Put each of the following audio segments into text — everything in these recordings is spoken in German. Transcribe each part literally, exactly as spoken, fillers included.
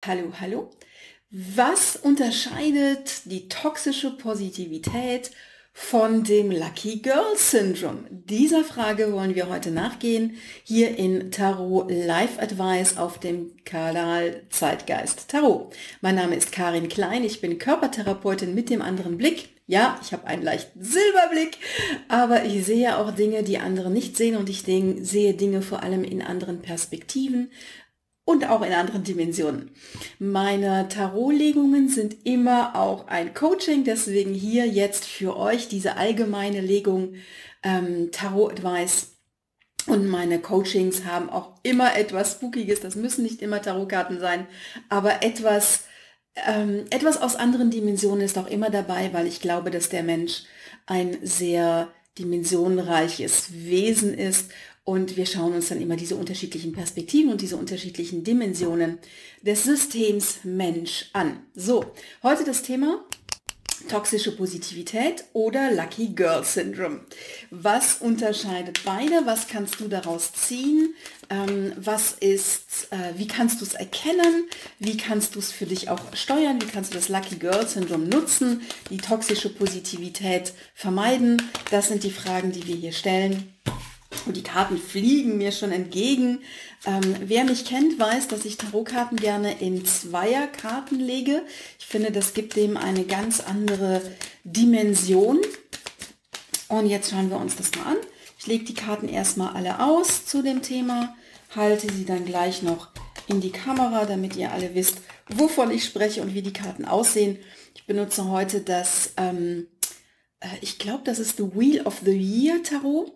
Hallo, hallo. Was unterscheidet die toxische Positivität von dem Lucky Girl Syndrome? Dieser Frage wollen wir heute nachgehen, hier in Tarot Live Advice auf dem Kanal Zeitgeist Tarot. Mein Name ist Karin Klein, ich bin Körpertherapeutin mit dem anderen Blick. Ja, ich habe einen leichten Silberblick, aber ich sehe auch Dinge, die andere nicht sehen, und ich sehe Dinge vor allem in anderen Perspektiven und auch in anderen Dimensionen. Meine Tarotlegungen sind immer auch ein Coaching, deswegen hier jetzt für euch diese allgemeine Legung ähm, Tarot Advice. Und meine Coachings haben auch immer etwas Spookiges, das müssen nicht immer Tarotkarten sein, aber etwas, ähm, etwas aus anderen Dimensionen ist auch immer dabei, weil ich glaube, dass der Mensch ein sehr dimensionenreiches Wesen ist. Und wir schauen uns dann immer diese unterschiedlichen Perspektiven und diese unterschiedlichen Dimensionen des Systems Mensch an. So, heute das Thema toxische Positivität oder Lucky Girl Syndrome. Was unterscheidet beide? Was kannst du daraus ziehen? Ähm, was ist, äh, wie kannst du es erkennen? Wie kannst du es für dich auch steuern? Wie kannst du das Lucky Girl Syndrome nutzen? Die toxische Positivität vermeiden? Das sind die Fragen, die wir hier stellen. Und die Karten fliegen mir schon entgegen. Ähm, wer mich kennt, weiß, dass ich Tarotkarten gerne in Zweierkarten lege. Ich finde, das gibt dem eine ganz andere Dimension. Und jetzt schauen wir uns das mal an. Ich lege die Karten erstmal alle aus zu dem Thema, halte sie dann gleich noch in die Kamera, damit ihr alle wisst, wovon ich spreche und wie die Karten aussehen. Ich benutze heute das, ähm, ich glaube, das ist The Wheel of the Year Tarot.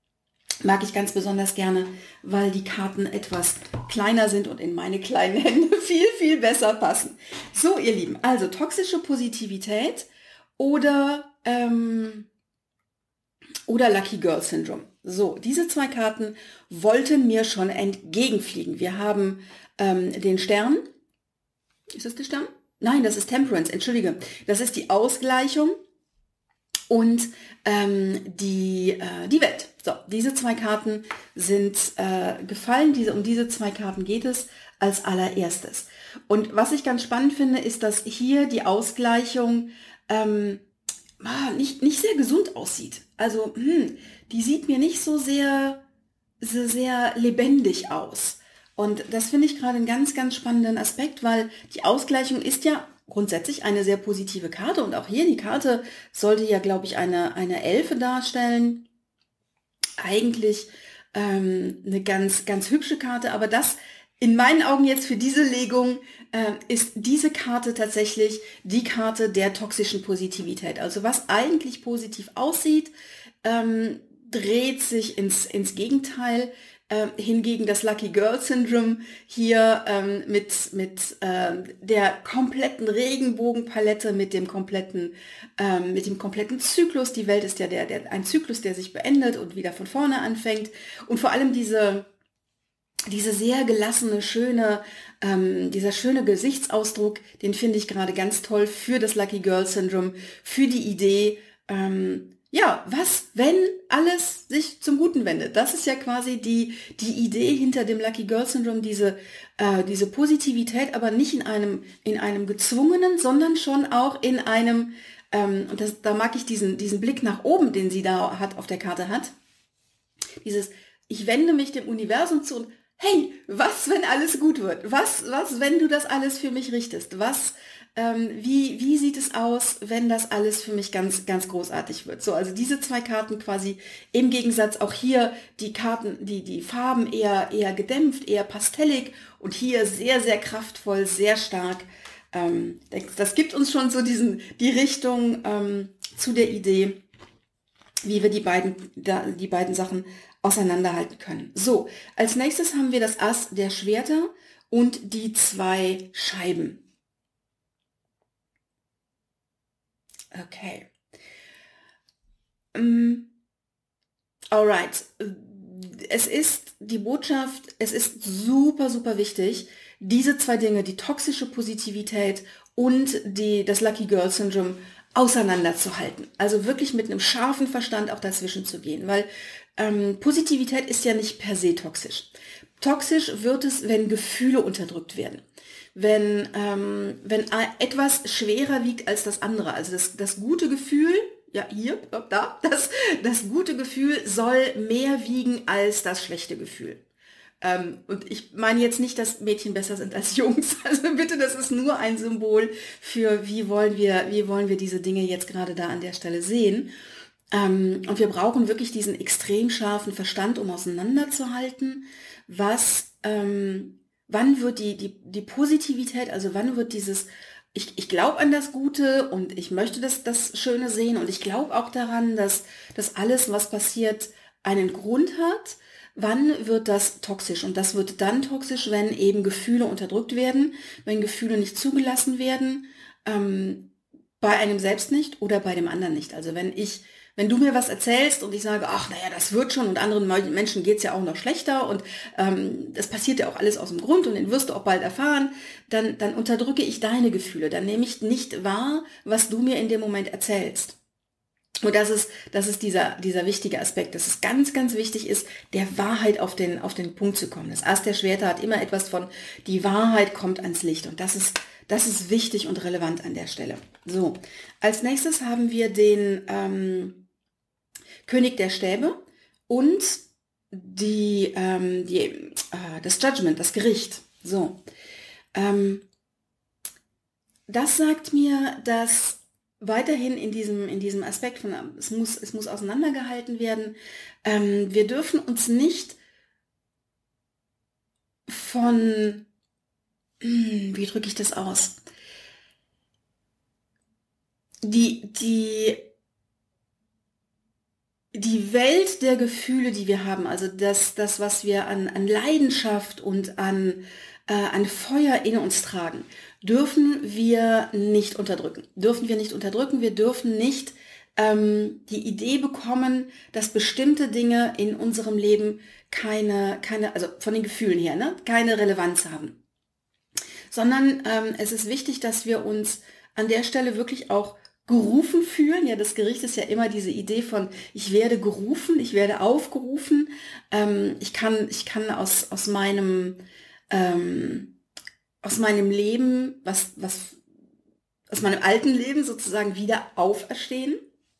Mag ich ganz besonders gerne, weil die Karten etwas kleiner sind und in meine kleinen Hände viel, viel besser passen. So, ihr Lieben, also toxische Positivität oder, ähm, oder Lucky Girl Syndrome. So, diese zwei Karten wollten mir schon entgegenfliegen. Wir haben ähm, den Stern. Ist das der Stern? Nein, das ist Temperance, entschuldige. Das ist die Ausgleichung und ähm, die, äh, die Welt. So, diese zwei Karten sind äh, gefallen. Diese, um diese zwei Karten geht es als allererstes. Und was ich ganz spannend finde, ist, dass hier die Ausgleichung ähm, nicht, nicht sehr gesund aussieht. Also, hm, die sieht mir nicht so sehr, so sehr lebendig aus. Und das finde ich gerade einen ganz, ganz spannenden Aspekt, weil die Ausgleichung ist ja grundsätzlich eine sehr positive Karte. Und auch hier, die Karte sollte ja, glaube ich, eine, eine Elfe darstellen. Eigentlich ähm, eine ganz, ganz hübsche Karte, aber das in meinen Augen jetzt für diese Legung äh, ist diese Karte tatsächlich die Karte der toxischen Positivität. Also was eigentlich positiv aussieht, ähm, dreht sich ins, ins Gegenteil. Äh, hingegen das Lucky Girl Syndrome hier ähm, mit, mit ähm, der kompletten Regenbogenpalette, mit dem kompletten, ähm, mit dem kompletten Zyklus. Die Welt ist ja der, der, ein Zyklus, der sich beendet und wieder von vorne anfängt. Und vor allem diese, diese sehr gelassene, schöne, ähm, dieser schöne Gesichtsausdruck, den finde ich gerade ganz toll für das Lucky Girl Syndrome, für die Idee, ähm, ja, was, wenn alles sich zum Guten wendet? Das ist ja quasi die, die Idee hinter dem Lucky Girl Syndrome, diese, äh, diese Positivität, aber nicht in einem, in einem gezwungenen, sondern schon auch in einem, ähm, und das, da mag ich diesen, diesen Blick nach oben, den sie da hat, auf der Karte hat. Dieses, ich wende mich dem Universum zu und hey, was, wenn alles gut wird? Was, was, wenn du das alles für mich richtest? Was, ähm, wie, wie sieht es aus, wenn das alles für mich ganz, ganz großartig wird? So, also diese zwei Karten quasi im Gegensatz auch hier die Karten, die, die Farben eher, eher gedämpft, eher pastellig und hier sehr, sehr kraftvoll, sehr stark. Ähm, das gibt uns schon so diesen, die Richtung ähm, zu der Idee, wie wir die beiden, die beiden Sachen auseinanderhalten können. So, als nächstes haben wir das Ass der Schwerter und die zwei Scheiben. Okay. Um, alright. Es ist die Botschaft, es ist super, super wichtig, diese zwei Dinge, die toxische Positivität und die, das Lucky Girl Syndrome auseinanderzuhalten. Also wirklich mit einem scharfen Verstand auch dazwischen zu gehen, weil ähm, Positivität ist ja nicht per se toxisch. Toxisch wird es, wenn Gefühle unterdrückt werden. wenn, ähm, wenn etwas schwerer wiegt als das andere. Also das, das gute Gefühl, ja hier, da, das, das gute Gefühl soll mehr wiegen als das schlechte Gefühl. Ähm, und ich meine jetzt nicht, dass Mädchen besser sind als Jungs. Also bitte, das ist nur ein Symbol für, wie wollen wir, wie wollen wir diese Dinge jetzt gerade da an der Stelle sehen. Ähm, und wir brauchen wirklich diesen extrem scharfen Verstand, um auseinanderzuhalten, was, ähm, wann wird die, die, die Positivität, also wann wird dieses, ich, ich glaube an das Gute und ich möchte das, das Schöne sehen und ich glaube auch daran, dass, dass alles, was passiert, einen Grund hat. Wann wird das toxisch? Und das wird dann toxisch, wenn eben Gefühle unterdrückt werden, wenn Gefühle nicht zugelassen werden, ähm, bei einem selbst nicht oder bei dem anderen nicht. Also wenn ich, wenn du mir was erzählst und ich sage, ach naja, das wird schon und anderen Menschen geht's ja auch noch schlechter und ähm, das passiert ja auch alles aus dem Grund und den wirst du auch bald erfahren, dann, dann unterdrücke ich deine Gefühle, dann nehme ich nicht wahr, was du mir in dem Moment erzählst. Und das ist, das ist dieser, dieser wichtige Aspekt, dass es ganz, ganz wichtig ist, der Wahrheit auf den, auf den Punkt zu kommen. Das Ass der Schwerter hat immer etwas von, die Wahrheit kommt ans Licht. Und das ist, das ist wichtig und relevant an der Stelle. So, als nächstes haben wir den ähm, König der Stäbe und die, ähm, die, äh, das Judgment, das Gericht. So, ähm, das sagt mir, dass weiterhin in diesem, in diesem Aspekt von, es muss, es muss auseinandergehalten werden. Ähm, wir dürfen uns nicht von, wie drücke ich das aus? Die, die, die Welt der Gefühle, die wir haben, also das, das was wir an, an Leidenschaft und an, äh, an Feuer in uns tragen, dürfen wir nicht unterdrücken. Dürfen wir nicht unterdrücken, wir dürfen nicht ähm, die Idee bekommen, dass bestimmte Dinge in unserem Leben keine, keine, also von den Gefühlen her, ne, keine Relevanz haben. Sondern ähm, es ist wichtig, dass wir uns an der Stelle wirklich auch gerufen fühlen. Ja, das Gericht ist ja immer diese Idee von, ich werde gerufen, ich werde aufgerufen. Ähm, ich kann, ich kann aus, aus meinem, ähm, aus meinem Leben, was, was, aus meinem alten Leben sozusagen wieder auferstehen.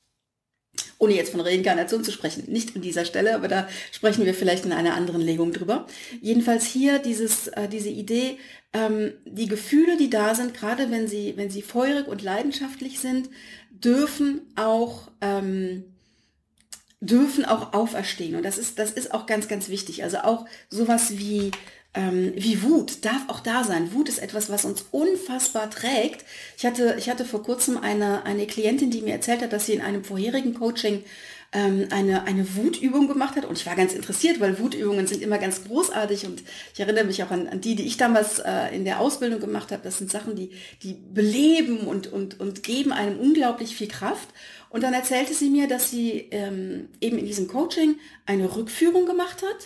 Ohne jetzt von Reinkarnation zu sprechen, nicht an dieser Stelle, aber da sprechen wir vielleicht in einer anderen Legung drüber. Jedenfalls hier dieses, äh, diese Idee, ähm, die Gefühle, die da sind, gerade wenn sie, wenn sie feurig und leidenschaftlich sind, dürfen auch, ähm, dürfen auch auferstehen. Und das ist, das ist auch ganz, ganz wichtig. Also auch sowas wie, ähm, wie Wut darf auch da sein. Wut ist etwas, was uns unfassbar trägt. Ich hatte, ich hatte vor kurzem eine, eine Klientin, die mir erzählt hat, dass sie in einem vorherigen Coaching ähm, eine, eine Wutübung gemacht hat. Und ich war ganz interessiert, weil Wutübungen sind immer ganz großartig. Und ich erinnere mich auch an, an die, die ich damals äh, in der Ausbildung gemacht habe. Das sind Sachen, die, die beleben und, und, und geben einem unglaublich viel Kraft. Und dann erzählte sie mir, dass sie ähm, eben in diesem Coaching eine Rückführung gemacht hat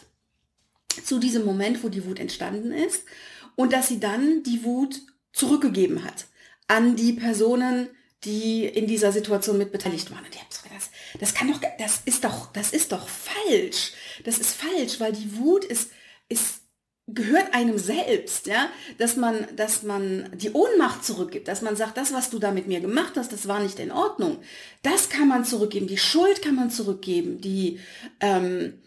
zu diesem Moment, wo die Wut entstanden ist und dass sie dann die Wut zurückgegeben hat an die Personen, die in dieser Situation mit beteiligt waren. Und die haben so gedacht, das, das kann doch, das ist doch, das ist doch falsch. Das ist falsch, weil die Wut ist, ist gehört einem selbst, ja, dass man, dass man die Ohnmacht zurückgibt, dass man sagt, das, was du da mit mir gemacht hast, das war nicht in Ordnung. Das kann man zurückgeben, die Schuld kann man zurückgeben, die, ähm,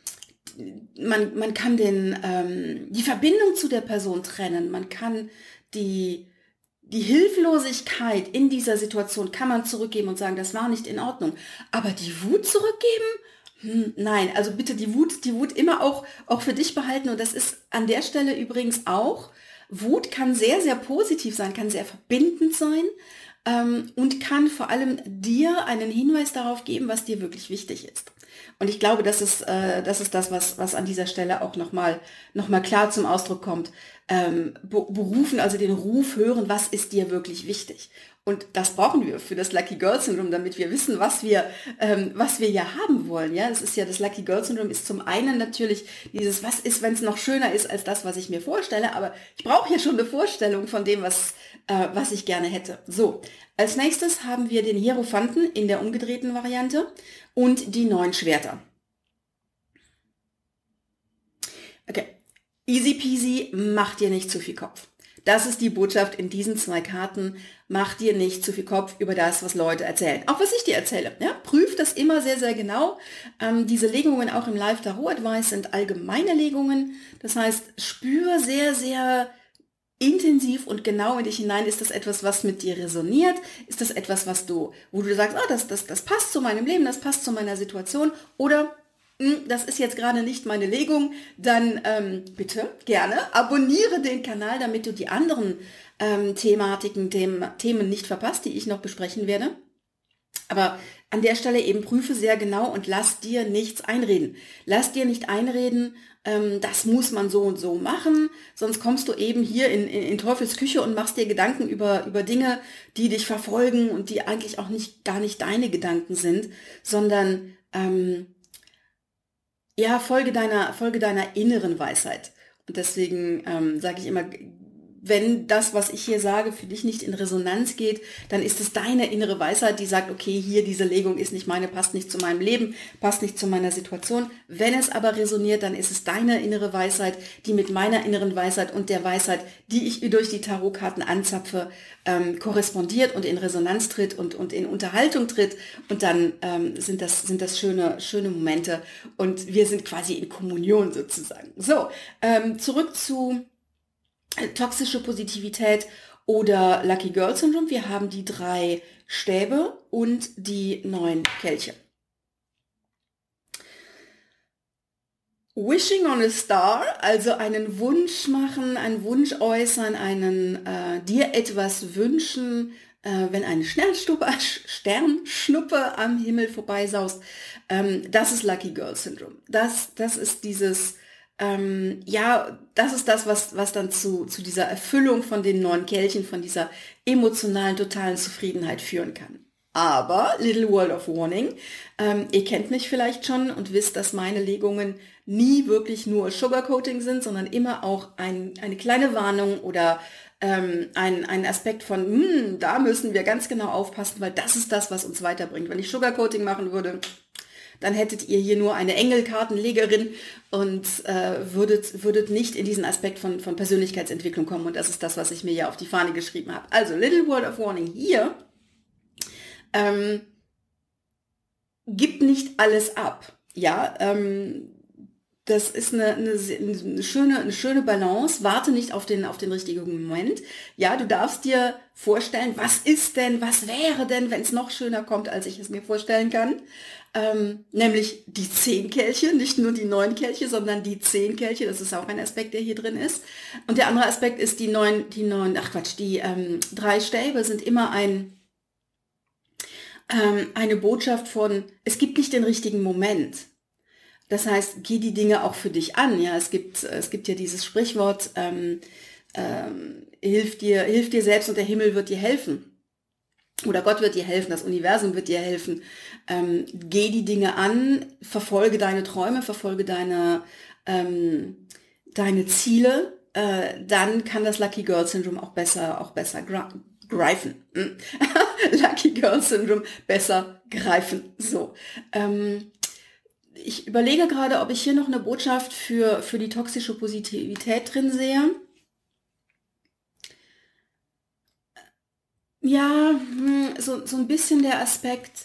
man, man kann den, ähm, die Verbindung zu der Person trennen, man kann die, die Hilflosigkeit in dieser Situation kann man zurückgeben und sagen, das war nicht in Ordnung. Aber die Wut zurückgeben? Hm, nein, also bitte die Wut, die Wut immer auch, auch für dich behalten. Und das ist an der Stelle übrigens auch, Wut kann sehr, sehr positiv sein, kann sehr verbindend sein ähm, und kann vor allem dir einen Hinweis darauf geben, was dir wirklich wichtig ist. Und ich glaube, das ist, äh, das ist das, was, was an dieser Stelle auch nochmal noch mal klar zum Ausdruck kommt. Ähm, be- berufen, also den Ruf hören, was ist dir wirklich wichtig? Und das brauchen wir für das Lucky Girl Syndrome, damit wir wissen, was wir, ähm, was wir ja haben wollen. Ja, das ist ja das Lucky Girl Syndrome ist zum einen natürlich dieses, was ist, wenn es noch schöner ist als das, was ich mir vorstelle. Aber ich brauche hier schon eine Vorstellung von dem, was, äh, was ich gerne hätte. So, als nächstes haben wir den Hierophanten in der umgedrehten Variante und die neun Schwerter. Okay, easy peasy, mach dir nicht zu viel Kopf. Das ist die Botschaft in diesen zwei Karten. Mach dir nicht zu viel Kopf über das, was Leute erzählen. Auch was ich dir erzähle. Ja? Prüf das immer sehr, sehr genau. Ähm, diese Legungen auch im Live Tarot Advice sind allgemeine Legungen. Das heißt, spür sehr, sehr intensiv und genau in dich hinein. Ist das etwas, was mit dir resoniert? Ist das etwas, was du, wo du sagst, oh, das, das, das passt zu meinem Leben, das passt zu meiner Situation? Oder das ist jetzt gerade nicht meine Legung, dann ähm, bitte gerne abonniere den Kanal, damit du die anderen ähm, Thematiken, dem, Themen nicht verpasst, die ich noch besprechen werde. Aber an der Stelle eben prüfe sehr genau und lass dir nichts einreden. Lass dir nicht einreden, ähm, das muss man so und so machen, sonst kommst du eben hier in, in, in Teufels Küche und machst dir Gedanken über, über Dinge, die dich verfolgen und die eigentlich auch nicht gar nicht deine Gedanken sind, sondern ähm, ja, folge deiner, folge deiner inneren Weisheit. Und deswegen ähm, sage ich immer, wenn das, was ich hier sage, für dich nicht in Resonanz geht, dann ist es deine innere Weisheit, die sagt, okay, hier diese Legung ist nicht meine, passt nicht zu meinem Leben, passt nicht zu meiner Situation. Wenn es aber resoniert, dann ist es deine innere Weisheit, die mit meiner inneren Weisheit und der Weisheit, die ich durch die Tarotkarten anzapfe, ähm, korrespondiert und in Resonanz tritt und, und in Unterhaltung tritt. Und dann ähm, sind das, sind das schöne, schöne Momente und wir sind quasi in Kommunion sozusagen. So, ähm, zurück zu toxische Positivität oder Lucky Girl Syndrome. Wir haben die drei Stäbe und die neun Kelche. Wishing on a Star, also einen Wunsch machen, einen Wunsch äußern, einen äh, dir etwas wünschen, äh, wenn eine Sternschnuppe, Sternschnuppe am Himmel vorbeisaust. Ähm, das ist Lucky Girl Syndrome. Das, das ist dieses Ähm, ja, das ist das, was, was dann zu, zu dieser Erfüllung von den neuen Kelchen, von dieser emotionalen, totalen Zufriedenheit führen kann. Aber, Little World of Warning, ähm, ihr kennt mich vielleicht schon und wisst, dass meine Legungen nie wirklich nur Sugarcoating sind, sondern immer auch ein, eine kleine Warnung oder ähm, ein, ein Aspekt von, hm, da müssen wir ganz genau aufpassen, weil das ist das, was uns weiterbringt. Wenn ich Sugarcoating machen würde, dann hättet ihr hier nur eine Engelkartenlegerin und äh, würdet, würdet nicht in diesen Aspekt von, von Persönlichkeitsentwicklung kommen. Und das ist das, was ich mir ja auf die Fahne geschrieben habe. Also, Little Word of Warning hier. Ähm, gib nicht alles ab. Ja, ähm, das ist eine, eine, eine, schöne, eine schöne Balance. Warte nicht auf den, auf den richtigen Moment. Ja, du darfst dir vorstellen, was ist denn, was wäre denn, wenn es noch schöner kommt, als ich es mir vorstellen kann. Ähm, nämlich die zehn Kelche, nicht nur die neun Kelche, sondern die zehn Kelche. Das ist auch ein Aspekt, der hier drin ist. Und der andere Aspekt ist die neun, die neun, ach Quatsch, die ähm, drei Stäbe sind immer ein ähm, eine Botschaft von, es gibt nicht den richtigen Moment. Das heißt, geh die Dinge auch für dich an. Ja, es gibt, es gibt ja dieses Sprichwort, ähm, ähm, hilf dir, hilf dir selbst und der Himmel wird dir helfen. Oder Gott wird dir helfen, das Universum wird dir helfen. Ähm, geh die Dinge an, verfolge deine Träume, verfolge deine, ähm, deine Ziele. Äh, dann kann das Lucky Girl Syndrome auch besser, auch besser greifen. Lucky Girl Syndrome besser greifen. So. Ähm, Ich überlege gerade, ob ich hier noch eine Botschaft für, für die toxische Positivität drin sehe. Ja, so, so ein bisschen der Aspekt.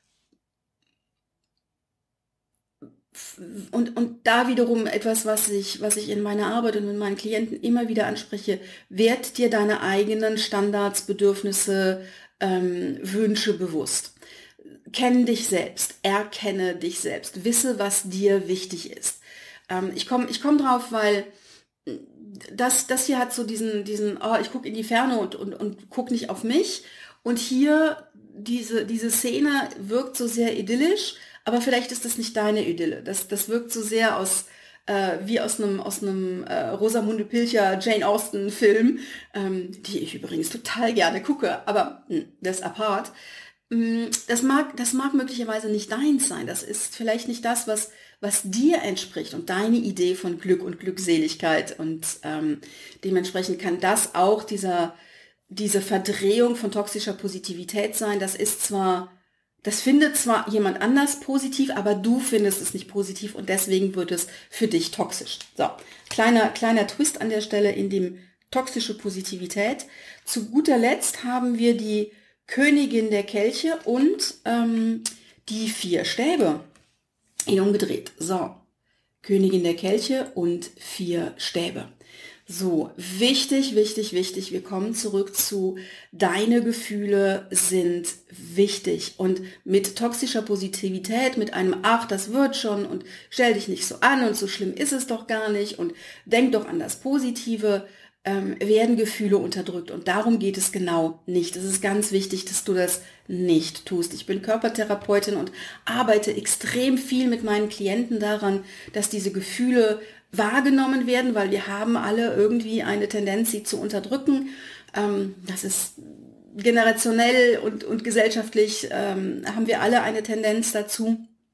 Und, und da wiederum etwas, was ich, was ich in meiner Arbeit und mit meinen Klienten immer wieder anspreche. Werd dir deine eigenen Standards, Bedürfnisse, ähm, Wünsche bewusst. Kenn dich selbst, erkenne dich selbst, wisse, was dir wichtig ist. Ähm, ich komme ich komm drauf, weil das, das hier hat so diesen, diesen oh, ich gucke in die Ferne und, und, und gucke nicht auf mich. Und hier, diese, diese Szene wirkt so sehr idyllisch, aber vielleicht ist das nicht deine Idylle. Das, das wirkt so sehr aus, äh, wie aus einem, aus einem äh, Rosamunde Pilcher, Jane Austen Film, ähm, die ich übrigens total gerne gucke, aber mh, das apart. Das mag, das mag möglicherweise nicht deins sein. Das ist vielleicht nicht das, was, was dir entspricht und deine Idee von Glück und Glückseligkeit. Und ähm, dementsprechend kann das auch dieser, diese Verdrehung von toxischer Positivität sein. Das ist zwar, das findet zwar jemand anders positiv, aber du findest es nicht positiv und deswegen wird es für dich toxisch. So, kleiner, kleiner Twist an der Stelle in dem toxische Positivität. Zu guter Letzt haben wir die Königin der Kelche und ähm, die vier Stäbe. In umgedreht. So, Königin der Kelche und vier Stäbe. So, wichtig, wichtig, wichtig. Wir kommen zurück zu deine Gefühle sind wichtig. Und mit toxischer Positivität, mit einem Ach, das wird schon und stell dich nicht so an und so schlimm ist es doch gar nicht und denk doch an das Positive, ähm, werden Gefühle unterdrückt. Und darum geht es genau nicht. Es ist ganz wichtig, dass du das nicht tust. Ich bin Körpertherapeutin und arbeite extrem viel mit meinen Klienten daran, dass diese Gefühle wahrgenommen werden, weil wir haben alle irgendwie eine Tendenz, sie zu unterdrücken. Ähm, das ist generationell und, und gesellschaftlich ähm, haben wir alle eine Tendenz dazu.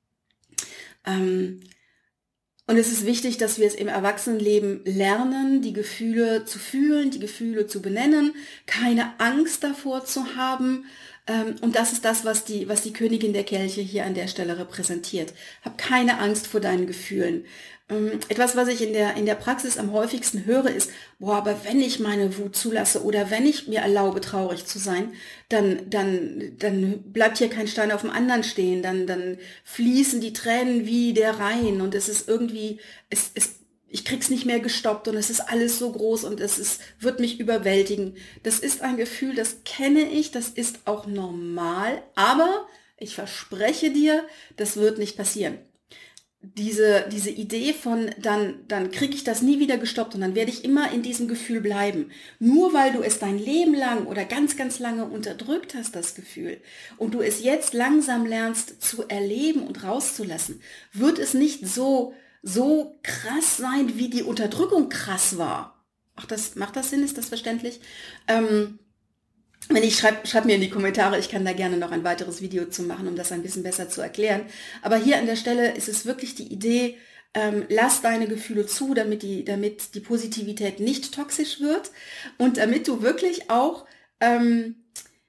Ähm, und es ist wichtig, dass wir es im Erwachsenenleben lernen, die Gefühle zu fühlen, die Gefühle zu benennen, keine Angst davor zu haben. Ähm, und das ist das, was die, was die Königin der Kelche hier an der Stelle repräsentiert. Hab keine Angst vor deinen Gefühlen. Etwas, was ich in der, in der Praxis am häufigsten höre, ist, boah, aber wenn ich meine Wut zulasse oder wenn ich mir erlaube, traurig zu sein, dann, dann, dann bleibt hier kein Stein auf dem anderen stehen, dann, dann fließen die Tränen wie der Rhein und es ist irgendwie, es, es, ich krieg's nicht mehr gestoppt und es ist alles so groß und es ist, wird mich überwältigen. Das ist ein Gefühl, das kenne ich, das ist auch normal, aber ich verspreche dir, das wird nicht passieren. Diese, diese Idee von, dann, dann kriege ich das nie wieder gestoppt und dann werde ich immer in diesem Gefühl bleiben. Nur weil du es dein Leben lang oder ganz, ganz lange unterdrückt hast, das Gefühl, und du es jetzt langsam lernst zu erleben und rauszulassen, wird es nicht so, so krass sein, wie die Unterdrückung krass war. Ach, das, macht das Sinn? Ist das verständlich? Ähm, Wenn ich schreib, schreib mir in die Kommentare, ich kann da gerne noch ein weiteres Video zu machen, um das ein bisschen besser zu erklären. Aber hier an der Stelle ist es wirklich die Idee, ähm, lass deine Gefühle zu, damit die, damit die Positivität nicht toxisch wird und damit du wirklich auch ähm,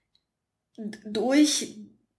durch,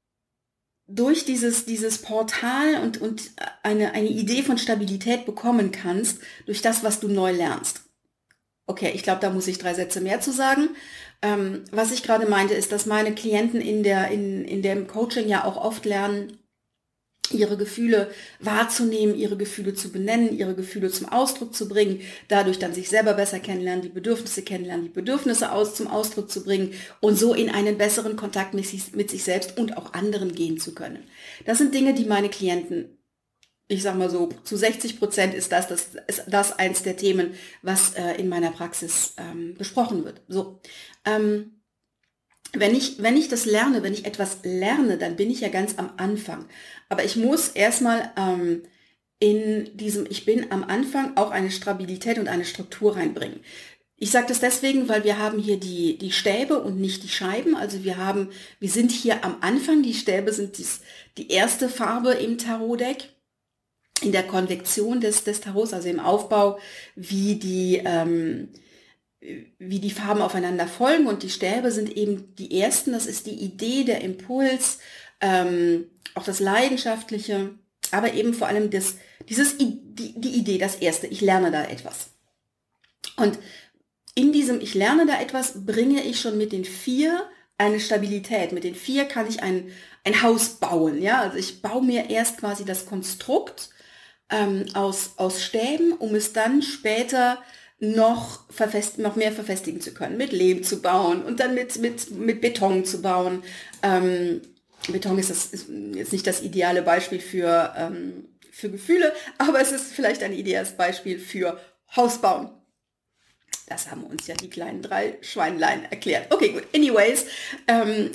durch dieses, dieses Portal und, und eine, eine Idee von Stabilität bekommen kannst, durch das, was du neu lernst. Okay, ich glaube, da muss ich drei Sätze mehr zu sagen. Ähm, was ich gerade meinte, ist, dass meine Klienten in der, in, in dem Coaching ja auch oft lernen, ihre Gefühle wahrzunehmen, ihre Gefühle zu benennen, ihre Gefühle zum Ausdruck zu bringen, dadurch dann sich selber besser kennenlernen, die Bedürfnisse kennenlernen, die Bedürfnisse aus, zum Ausdruck zu bringen und so in einen besseren Kontakt mit sich, mit sich selbst und auch anderen gehen zu können. Das sind Dinge, die meine Klienten, ich sag mal so, zu sechzig Prozent ist das, das ist das eins der Themen, was äh, in meiner Praxis ähm, besprochen wird. So, ähm, wenn ich, wenn ich das lerne, wenn ich etwas lerne, dann bin ich ja ganz am Anfang. Aber ich muss erstmal ähm, in diesem, ich bin am Anfang auch eine Stabilität und eine Struktur reinbringen. Ich sage das deswegen, weil wir haben hier die, die Stäbe und nicht die Scheiben. Also wir haben, wir sind hier am Anfang. Die Stäbe sind dies, die erste Farbe im Tarotdeck. In der Konvektion des, des Tarots, also im Aufbau, wie die, ähm, wie die Farben aufeinander folgen und die Stäbe sind eben die ersten, das ist die Idee, der Impuls, ähm, auch das Leidenschaftliche, aber eben vor allem das, dieses, die, die Idee, das Erste, ich lerne da etwas. Und in diesem ich lerne da etwas bringe ich schon mit den vier eine Stabilität. Mit den vier kann ich ein, ein Haus bauen, ja, also ich baue mir erst quasi das Konstrukt ähm, aus, aus Stäben, um es dann später noch, verfest, noch mehr verfestigen zu können, mit Lehm zu bauen und dann mit, mit, mit Beton zu bauen. Ähm, Beton ist, das, ist jetzt nicht das ideale Beispiel für, ähm, für Gefühle, aber es ist vielleicht ein ideales Beispiel für Hausbauen. Das haben uns ja die kleinen drei Schweinlein erklärt. Okay, gut. Anyways, ähm,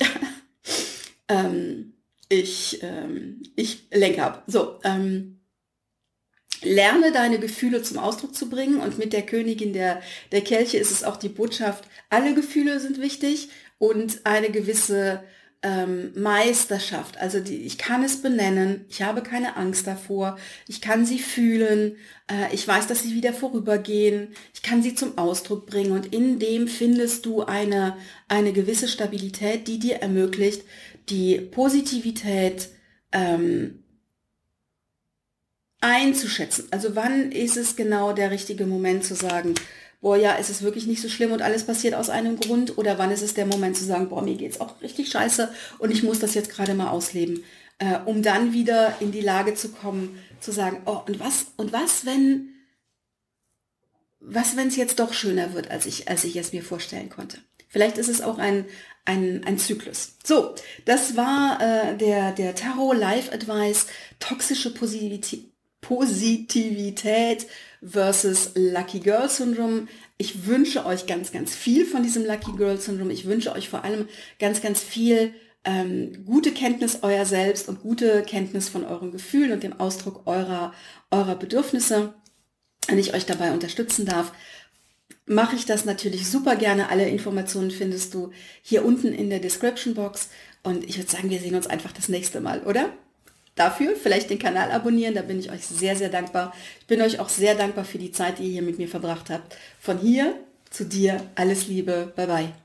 ähm, ich, ähm, ich lenke ab. So, ähm, lerne deine Gefühle zum Ausdruck zu bringen und mit der Königin der, der Kelche ist es auch die Botschaft, alle Gefühle sind wichtig und eine gewisse ähm, Meisterschaft. Also die, ich kann es benennen, ich habe keine Angst davor, ich kann sie fühlen, äh, ich weiß, dass sie wieder vorübergehen, ich kann sie zum Ausdruck bringen und in dem findest du eine, eine gewisse Stabilität, die dir ermöglicht, die Positivität ähm, einzuschätzen. Also wann ist es genau der richtige Moment zu sagen, boah, ja, es ist wirklich nicht so schlimm und alles passiert aus einem Grund, oder wann ist es der Moment zu sagen, boah, mir geht's auch richtig scheiße und ich muss das jetzt gerade mal ausleben, äh, um dann wieder in die Lage zu kommen, zu sagen, oh, und was, und was, wenn, was, wenn es jetzt doch schöner wird, als ich, als ich es mir vorstellen konnte. Vielleicht ist es auch ein, ein, ein Zyklus. So, das war äh, der, der Tarot Life Advice, toxische Positivität, Positivität versus Lucky Girl Syndrome. Ich wünsche euch ganz, ganz viel von diesem Lucky Girl Syndrome. Ich wünsche euch vor allem ganz, ganz viel ähm, gute Kenntnis eurer selbst und gute Kenntnis von euren Gefühlen und dem Ausdruck eurer, eurer Bedürfnisse. Wenn ich euch dabei unterstützen darf, mache ich das natürlich super gerne. Alle Informationen findest du hier unten in der Description Box. Und ich würde sagen, wir sehen uns einfach das nächste Mal, oder? Dafür vielleicht den Kanal abonnieren, da bin ich euch sehr, sehr dankbar. Ich bin euch auch sehr dankbar für die Zeit, die ihr hier mit mir verbracht habt. Von hier zu dir, alles Liebe, bye bye.